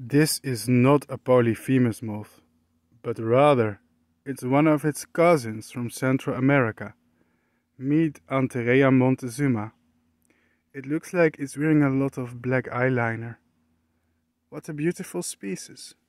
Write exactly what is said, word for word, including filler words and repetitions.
This is not a polyphemus moth, but rather it's one of its cousins from Central America. Meet Antheraea montezuma. It looks like it's wearing a lot of black eyeliner. What a beautiful species.